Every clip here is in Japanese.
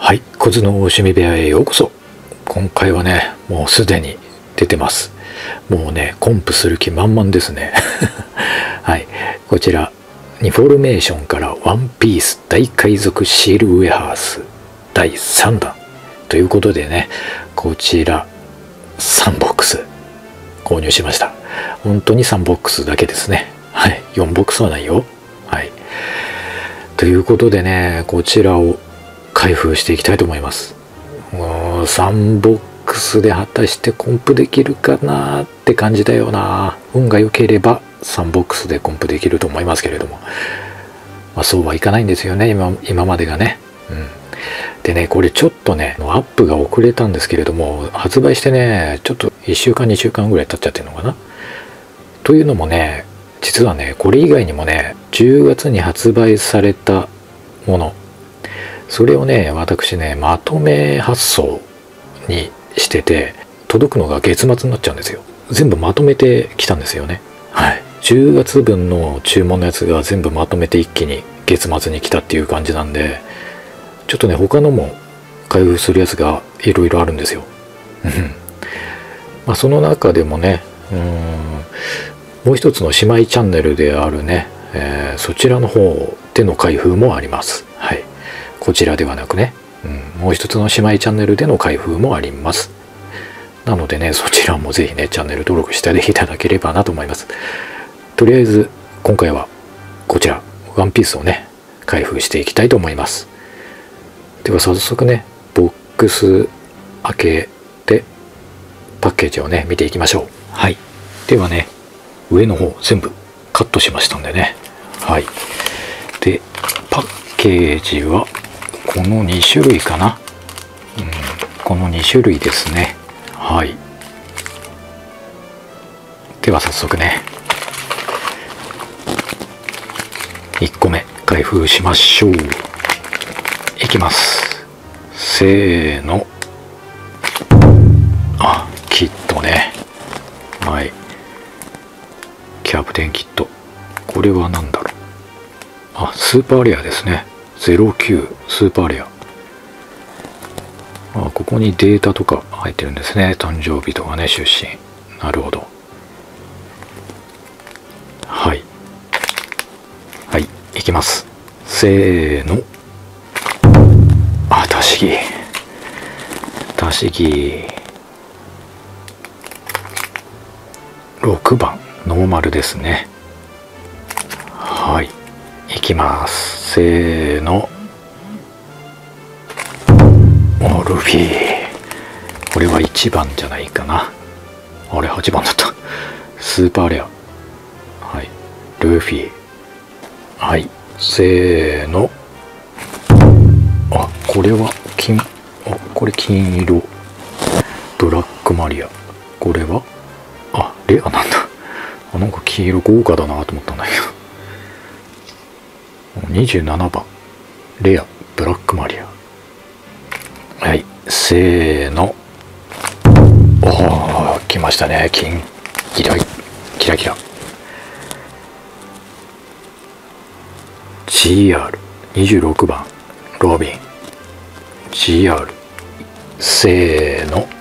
はい、コツの趣味部屋へようこそ。今回はね、もうすでに出てます。もうね、コンプする気満々ですね。はい、こちら、ニフォルメーションからワンピース大海賊シールウェハース第3弾ということでね、こちら3ボックス購入しました。本当に3ボックスだけですね。はい、4ボックスはないよ。はい。ということでね、こちらを開封していきたいと思います。3ボックスで果たしてコンプできるかなって感じだよな。運が良ければ3ボックスでコンプできると思いますけれども、そうはいかないんですよね、今までがね。でね、これちょっとね、アップが遅れたんですけれども、発売してね、ちょっと1週間2週間ぐらい経っちゃってるのかな。というのもね、実はね、これ以外にもね、10月に発売されたもの、それをね、私ね、まとめ発送にしてて、届くのが月末になっちゃうんですよ。全部まとめてきたんですよね。はい。10月分の注文のやつが全部まとめて一気に月末に来たっていう感じなんで、ちょっとね、他のも開封するやつがいろいろあるんですよ。その中でもね、もう一つの姉妹チャンネルであるね、そちらの方での開封もあります。はい。こちらではなくね、もう一つの姉妹チャンネルでの開封もあります。なのでね、そちらもぜひね、チャンネル登録していただければなと思います。とりあえず、今回はこちら、ワンピースをね、開封していきたいと思います。では早速ね、ボックス開けて、パッケージをね、見ていきましょう。はい。ではね、上の方全部カットしましたんでね。はい。で、パッケージは、この2種類かな。この2種類ですね。はい。では早速ね、1個目開封しましょう。いきます。せーの。キットね。はい。キャプテンキット。これは何だろう。スーパーレアですね。09スーパーレア。ここにデータとか入ってるんですね。誕生日とかね、出身。なるほど。はい。はい、いきます。せーの。たしぎ。たしぎ。6番、ノーマルですね。はい。いきます。せーの。ルフィ。これは1番じゃないかな。あれ、8番だった。スーパーレア。はい。ルフィ。はい。せーの。これは金。これ金色。ブラックマリア。これはレアなんだ。なんか黄色豪華だなと思ったんだけど。27番。レア。ブラックマリア。はい。せーの。来ましたね。金。キラキラ。GR26 番。ロビン。GR。せーの。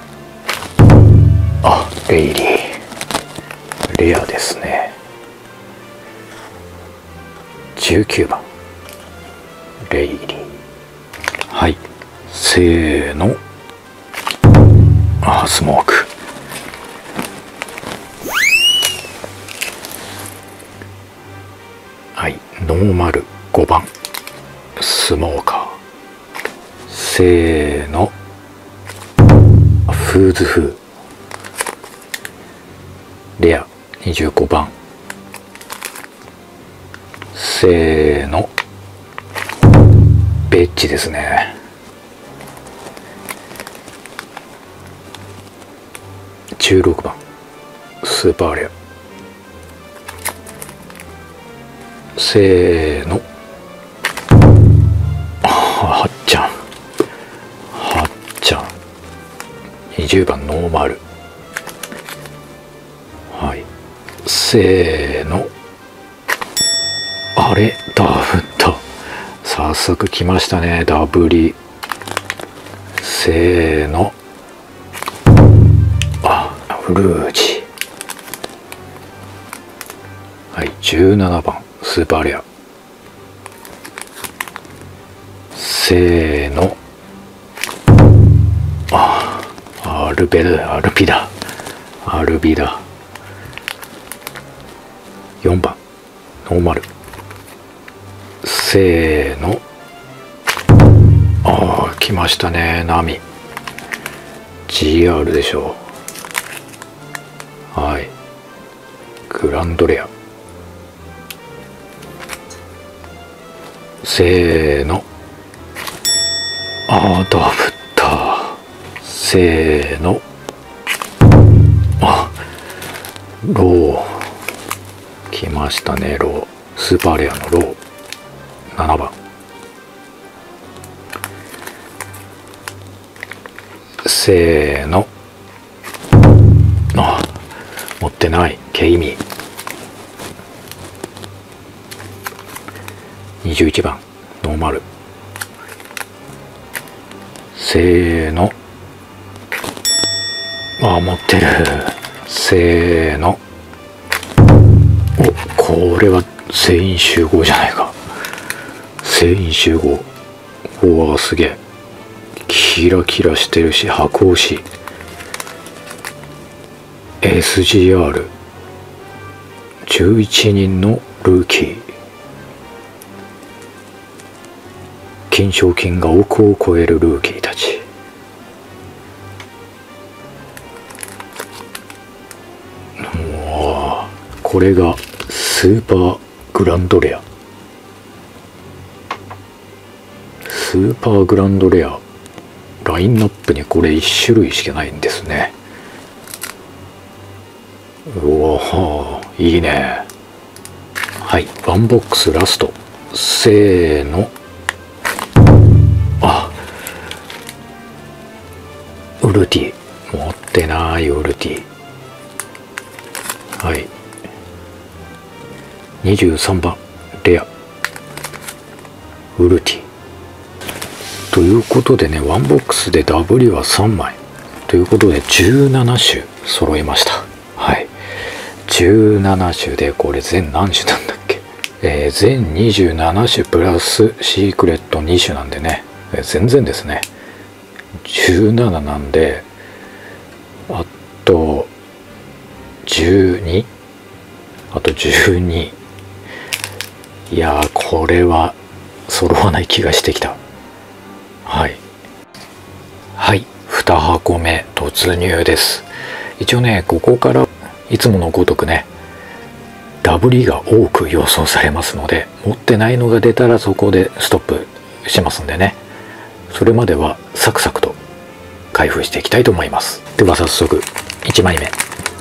レイリー。レアですね。19番。レイリー。はい。せーの。スモーク。はい。ノーマル5番。スモーカー。せーの。フーズフー。レア25番。せーの。ベッジですね。16番。スーパーレア。せーの。はっちゃん。20番ノーマル。はい。せーの。あれ、ダブった。早速来ましたね、ダブリ。 せーの。フルージ。はい、17番スーパーレア。せーの。アルビダ。4番ノーマル。せーの。来ましたね、ナミ GR でしょう。はい、グランドレア。せーの。ダブった。せーの。ロー来ましたね。ロー、スーパーレアのロー。7番。せーの。持ってない。ケイミ。21番ノーマル。せーの。持ってる。せーの。これは全員集合じゃないか。全員集合。すげえ。キラキラしてるし、白押し。SGR。11人のルーキー。金賞金が億を超えるルーキーたち。これがスーパーグランドレア。スーパーグランドレア。ラインナップにこれ1種類しかないんですね。いいね。はい、ワンボックスラスト。せーの。ウルティ。持ってないウルティ。はい、23番レアウルティということでね、ワンボックスで W は3枚ということで17種揃いました。はい、17種でこれ全何種なんだっけ。全27種プラスシークレット2種なんでね、全然ですね。17なんで、あと12、あと12。いやー、これは揃わない気がしてきた。はい、2箱目突入です。一応ね、ここからいつものごとくね、ダブりが多く予想されますので、持ってないのが出たらそこでストップしますんでね、それまではサクサクと開封していきたいと思います。では早速1枚目。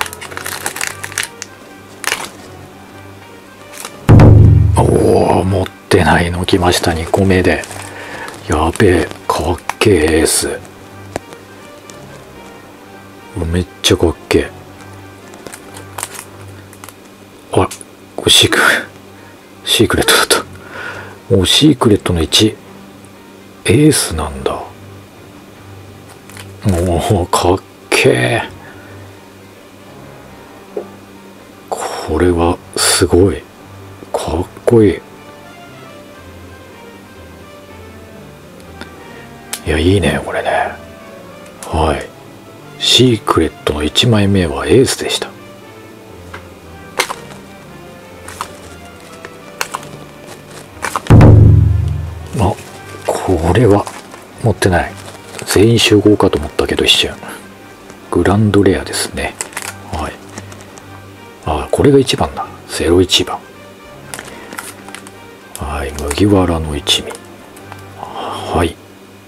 持ってないの来ました。2個目で。やべえ、かっけえエース。めっちゃかっけえ。これシークレットだった。もうシークレットの1エースなんだ。もうかっけえ。これはすごいかっこいい。いや、いいねこれね。はい、シークレットの1枚目はエースでした。これは持ってない。全員集合かと思ったけど一瞬。グランドレアですね。はい、これが1番だ。01番。はい、麦わらの一味。はい、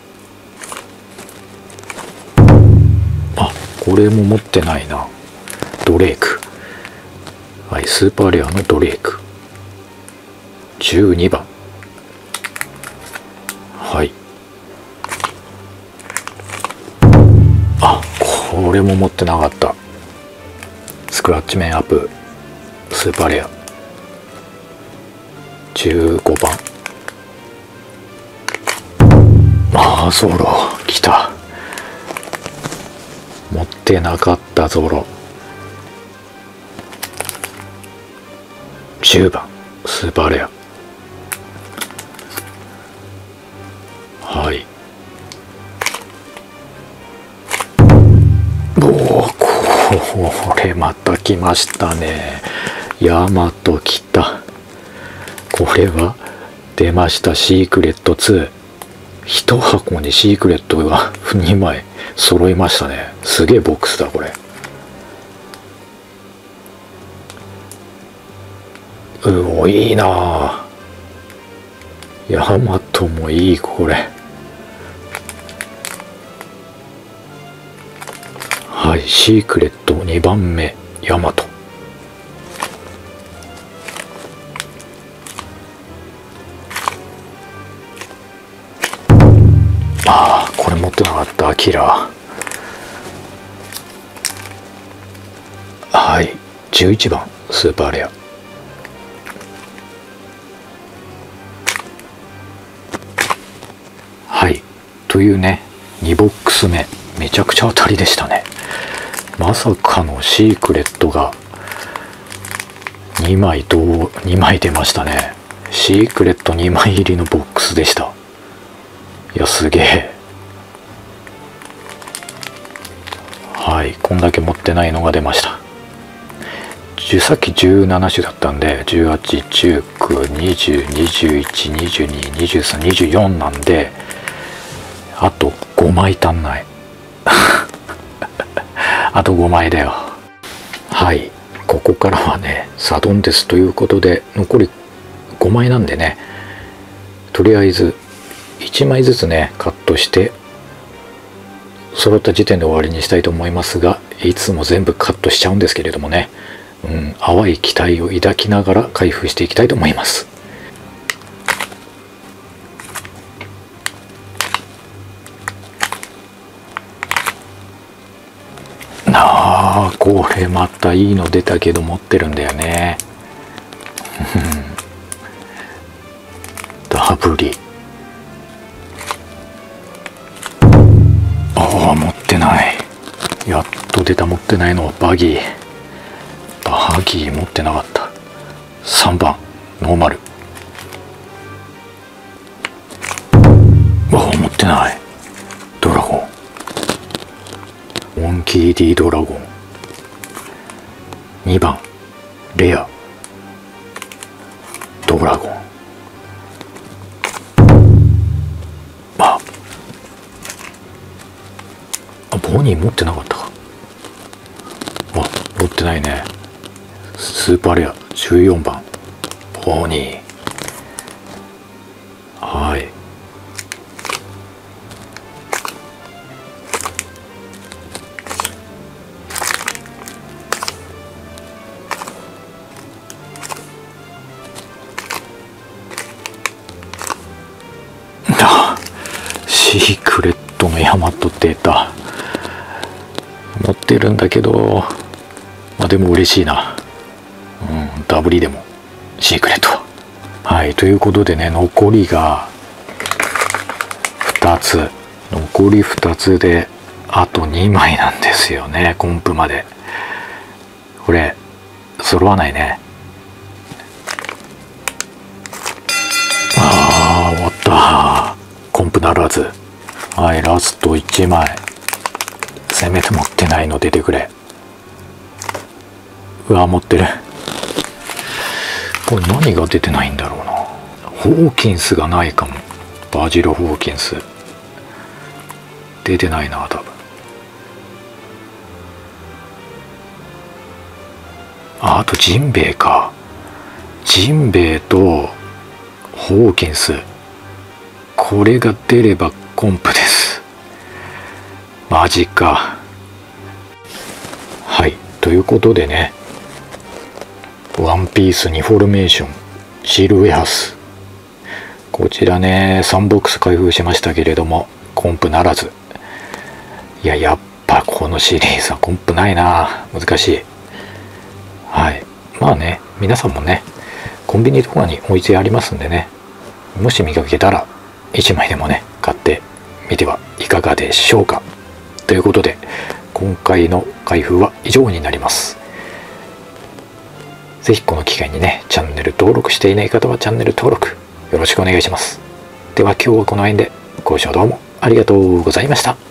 これも持ってないな。ドレーク。はい、スーパーレアのドレーク。12番。はい、これも持ってなかった。スクラッチメンアップスーパーレア。15番。ソロ来た。 持ってなかったゾロ。10番スーパーレア。はい。おお、これまた来ましたね。ヤマト来た。これは出ました。シークレット2。一箱にシークレットが2枚揃いましたね。すげえボックスだこれ。うお、いいなあ。ヤマトもいいこれ。はい、シークレット2番目ヤマト。ああ、これ持ってなかった。アキラ。はい、11番スーパーレア。はい、というね、2ボックス目めちゃくちゃ当たりでしたね。まさかのシークレットが2枚出ましたね。シークレット2枚入りのボックスでした。いや、すげえ。はい、こんだけ持ってないのが出ました。さっき17種だったんで、18、19、20、21、22、23、24なんで、あと5枚足んない。あと5枚だよ。はい、ここからはねサドンデスということで、残り5枚なんでね、とりあえず1枚ずつねカットして揃った時点で終わりにしたいと思いますが、いつも全部カットしちゃうんですけれどもね、淡い期待を抱きながら開封していきたいと思います。あー、これまたいいの出たけど持ってるんだよね。ダブリ。ああ、持ってない。やっと出た。持ってないのはバギー。バギー持ってなかった。3番ノーマル。ああ、持ってない。ドラゴン。モンキー D ドラゴン。2番レアドラゴン。ボニー持ってなかったか。持ってないね。スーパーレア14番ボニー。はい。シークレットのヤマト出た。持ってるんだけど、でも嬉しいな。ダブリでもシークレット。はい、ということでね、残りが2つ。残り2つであと2枚なんですよね、コンプまで。これ揃わないね。終わった。コンプならず。はい、ラスト1枚。せめて持ってないの出てくれ。うわ、持ってる。これ何が出てないんだろうな。ホーキンスがないかも。バジル・ホーキンス出てないな、多分。あとジンベエか。ジンベエとホーキンス、これが出ればコンプです。マジか。はい、ということでね、ワンピースニフォルメーションシールウェハース、こちらね3ボックス開封しましたけれどもコンプならず。やっぱこのシリーズはコンプないな。難しい。はい、まあね、皆さんもねコンビニとかに置いてありますんでね、もし見かけたら1枚でもね買ってみてはいかがでしょうか。ということで今回の開封は以上になります。ぜひこの機会にね、チャンネル登録していない方はチャンネル登録よろしくお願いします。では今日はこの辺でご視聴どうもありがとうございました。